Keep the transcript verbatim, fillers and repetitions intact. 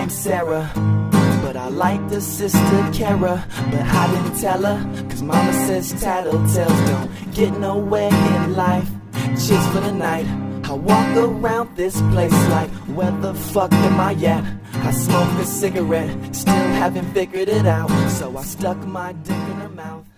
named Sarah, but I like the sister Kara. But I didn't tell her, cause mama says tattletales don't get nowhere in life. Cheers for the night. I walk around this place like, where the fuck am I at? I smoke a cigarette, still haven't figured it out, so I stuck my dick in her mouth.